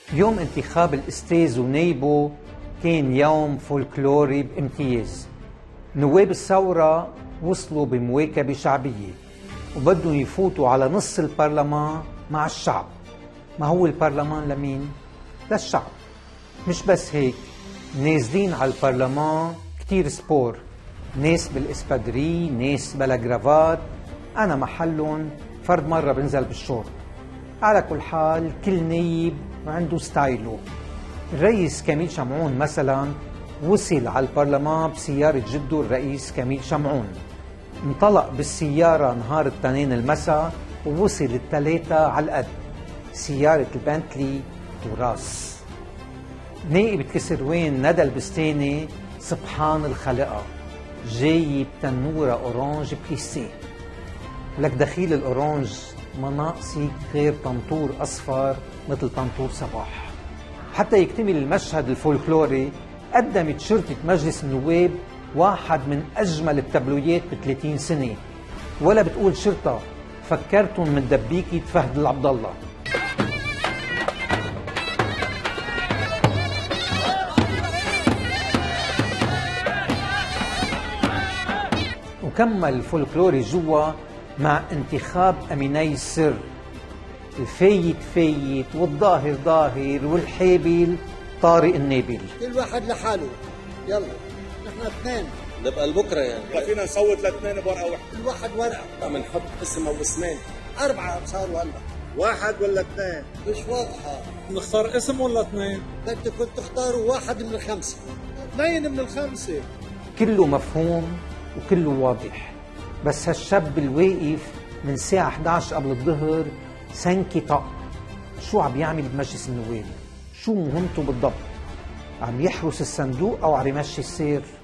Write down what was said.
يوم انتخاب الأستاذ ونايبه كان يوم فولكلوري بامتياز. نواب الثورة وصلوا بمواكبة شعبية وبدهم يفوتوا على نص البرلمان مع الشعب. ما هو البرلمان لمين؟ للشعب. مش بس هيك، نازلين على البرلمان كتير سبور، ناس بالاسبادري، ناس بلا جرافات، أنا محلهم فرد مرة بنزل بالشورت. على كل حال كل نايب عنده ستايله. الرئيس كميل شمعون مثلا وصل على البرلمان بسيارة جده الرئيس كميل شمعون، انطلق بالسيارة نهار الاثنين المساء ووصل الثلاثة على القد، سيارة البنتلي تراس. نائب كسروان ندى البستاني سبحان الخلقة جاي بتنورة أورانج بليسي. لك دخيل الأورانج ما ناقصي غير طنطور أصفر مثل طنطور صباح. حتى يكتمل المشهد الفولكلوري قدمت شرطة مجلس النواب واحد من أجمل التابلويات ب30 سنة. ولا بتقول شرطة، فكرتن من دبيكة فهد العبد الله. وكمل الفولكلوري جوا مع انتخاب أميني السر، الفايت فايت والظاهر ظاهر والحابل طارق النابل. كل واحد لحاله، يلا نحن اثنين نبقى لبكره يعني. فينا نصوت لاثنين بورقه واحده. كل واحد ورقه. بنحط اسم او اسمين. 4 صاروا هلا. واحد ولا اثنين؟ مش واضحه. نختار اسم ولا اثنين؟ بدكم تختاروا واحد من ال5. 2 من ال5. كله مفهوم وكله واضح، بس هالشاب الواقف من الساعة 11 قبل الظهر سنكي طق. شو عم يعمل بمجلس النواب؟ شو مهمته بالضبط؟ عم يحرس الصندوق أو عم يمشي السير؟